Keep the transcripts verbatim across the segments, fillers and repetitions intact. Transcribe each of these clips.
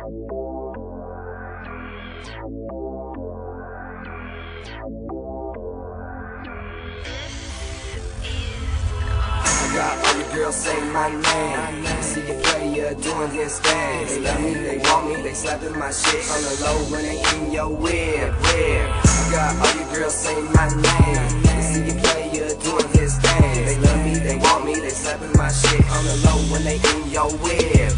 Got all your girls say my name. See your player doing his thing. They love me, they want me, they slapping my shit on the low when they in your whip. I got all your girls say my name. See your player doing his thing. They love me, they want me, they slapping my shit on the low when they in your whip.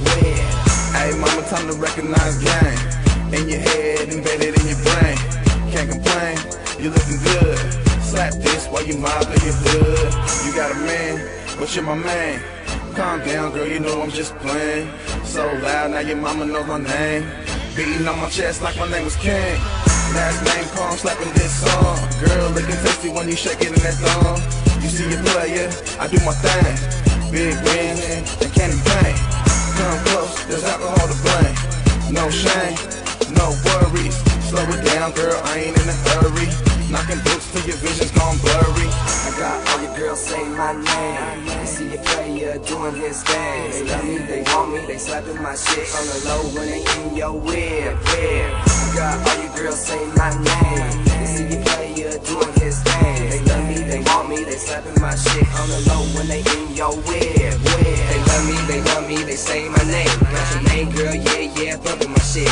Hey mama, time to recognize game. In your head, embedded in your brain. Can't complain, you looking good. Slap this while you mopping your hood. You got a man, but you're my man. Calm down, girl, you know I'm just playing. So loud, now your mama knows my name. Beating on my chest like my name was King. Last name call, I'm slapping this song. Girl, looking tasty when you shaking in that thumb. You see your player, I do my thing. Big win and candy paint. Come close, there's alcohol to blame. No shame, no worries. Slow it down, girl, I ain't in a hurry. Knocking boots till your vision's gone blurry. I got all your girls say my name. They see your player doing his thing. They love me, they want me, they slapping my shit on the low when they in your whip. I got all your girls say my name. They see your player doing his thing. They love me, they want me, they slapping my shit on the low when they in your whip. They love me, they love me, they say my name. Got your name, girl, yeah, yeah, bumping my shit,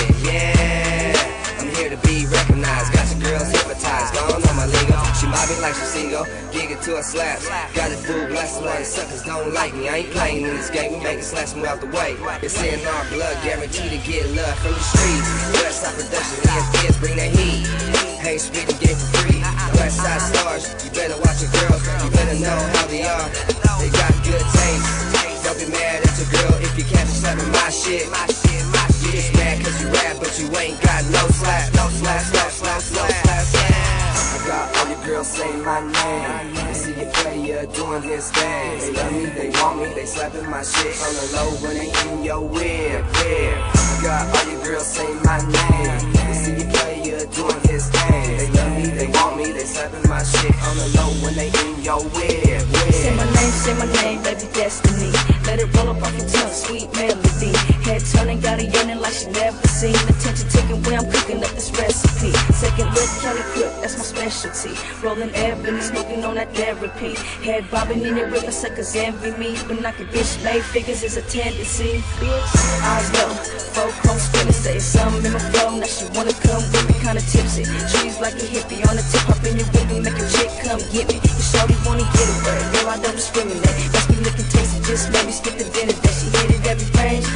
yeah. I'm here to be recognized. Got your girls hypnotized. Gone on my lingo. She mobbing like she single. Gig it to her slaps. Got it full blast away. Suckers don't like me. I ain't playing in this game. We make it slash move out the way. It's in our blood. Guaranteed to get love from the streets. Westside Productionz. E S Ps bring that heat. Ain't spit the game for free. Westside stars. You better watch your girls. You better know how they are. They got good taste. Don't be mad at your girl if you catch her slapping my shit. You just mad cause you rap, but you ain't got no slap. No slap, slap, slap, slap, slap, slap. I got all your girls say my name. They see your player doing his thing. They love me, they want me, they slapping my shit on the low when they in your whip. I got all your girls say my name. They see your player doing his thing. They love me, they want me, they slapping my shit on the low when they in your whip. Say my name, say my name, baby, destiny. Let it roll up off your tongue, sweet melody. Head turning, got a yearning like she never seen. Attention taking where I'm cooking up this recipe. Second look, Cali cook, that's my specialty. Rolling ebony, smoking on that therapy. Head bobbing in your river, suckers envy me. But knocking bitch made figures is a tendency. Bitch, eyes low, folk home spinning, say something in my flow. Now she wanna come with me, kinda tipsy. Trees like a hippie on the tip, up in your window, make a chick come get me. The shorty wanna get away, girl, I don't discriminate. Must be looking tasty, just maybe skip the dinner that she hit it every range.